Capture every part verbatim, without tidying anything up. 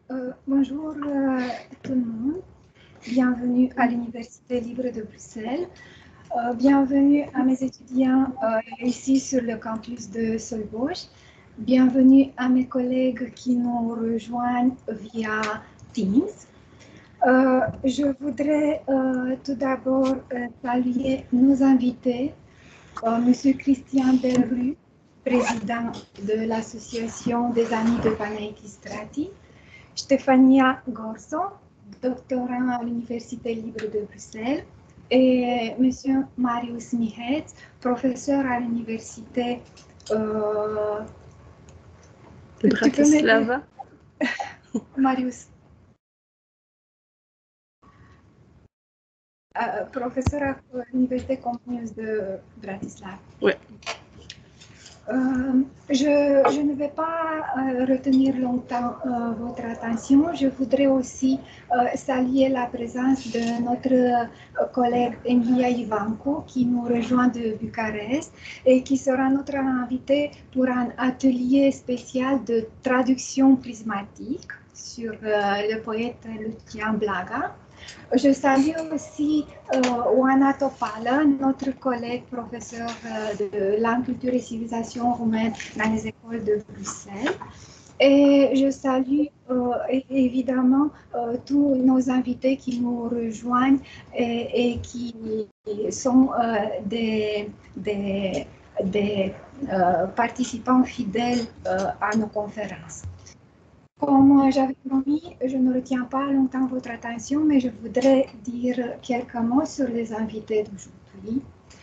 Euh, bonjour euh, tout le monde, bienvenue à l'Université libre de Bruxelles, euh, bienvenue à mes étudiants euh, ici sur le campus de Solbosch, bienvenue à mes collègues qui nous rejoignent via Teams. Euh, je voudrais euh, tout d'abord euh, saluer nos invités, euh, Monsieur Christian Delru, président de l'Association des Amis de Panaïti Strati, Stefania Gorso, doctorant à l'Université libre de Bruxelles, et Monsieur Marius Mihetz, professeur à l'Université euh, de Bratislava. Marius. Euh, professeur à l'Université Comenius de Bratislava. Oui. Euh, je, je, ne vais pas euh, retenir longtemps euh, votre attention. Je voudrais aussi euh, saluer la présence de notre euh, collègue Emilia Ivancu qui nous rejoint de Bucarest et qui sera notre invitée pour un atelier spécial de traduction prismatique sur euh, le poète Lucian Blaga. Je salue aussi euh, Oana Topala, notre collègue professeur euh, de langue, culture et civilisation roumaine dans les écoles de Bruxelles. Et je salue euh, évidemment euh, tous nos invités qui nous rejoignent et, et qui sont euh, des, des, des euh, participants fidèles euh, à nos conférences. Comme j'avais promis, je ne retiens pas longtemps votre attention, mais je voudrais dire quelques mots sur les invités d'aujourd'hui.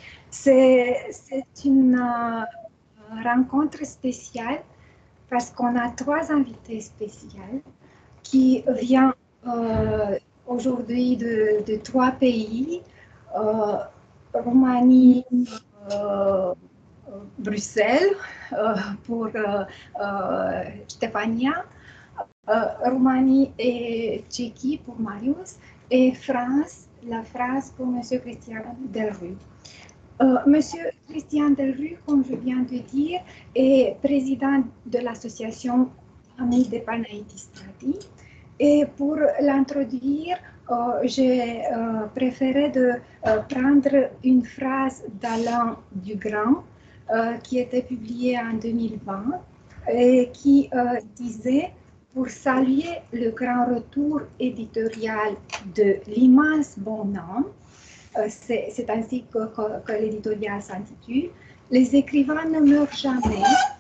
C'est une euh, rencontre spéciale parce qu'on a trois invités spéciaux qui viennent euh, aujourd'hui de, de trois pays, euh, Roumanie, euh, Bruxelles euh, pour euh, euh, Stefania, euh, Roumanie et Tchéquie pour Marius, et France, la France pour M. Christian Delru. Euh, Monsieur Christian Delru, comme je viens de dire, est président de l'association Amis de Panaïti Strati. Et pour l'introduire, euh, j'ai euh, préféré de euh, prendre une phrase d'Alain Dugrand euh, qui était publiée en deux mille vingt et qui euh, disait: pour saluer le grand retour éditorial de l'immense bonhomme, euh, c'est ainsi que, que, que l'éditorial s'intitule, les écrivains ne meurent jamais.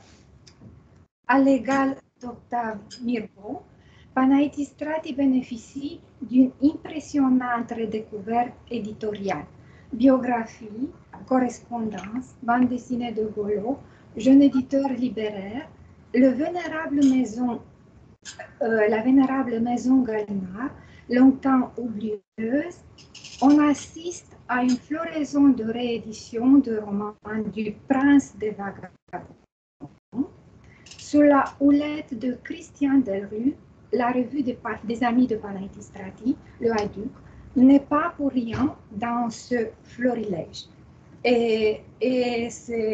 À l'égal d'Octave Mirbeau, Panaïti Strati bénéficie d'une impressionnante redécouverte éditoriale. Biographie, correspondance, bande dessinée de Golo, jeune éditeur littéraire, le vénérable maison, euh, la vénérable maison Gallimard, longtemps oublieuse, on assiste à une floraison de rééditions de romans du Prince des Vagabonds. Sous la houlette de Christian Delru, la revue des, des Amis de Panaïti Strati, le Haïdouk, n'est pas pour rien dans ce florilège. Et, et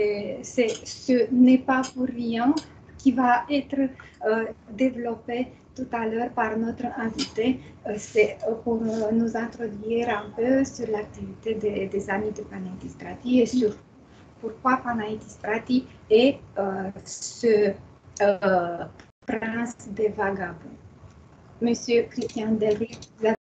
ce n'est pas pour rien qui va être euh, développé tout à l'heure par notre invité. Euh, C'est pour euh, nous introduire un peu sur l'activité des, des Amis de Panaïti Strati et sur pourquoi Panaïti Strati est euh, ce euh, prince des vagabonds. Monsieur Christian Delru,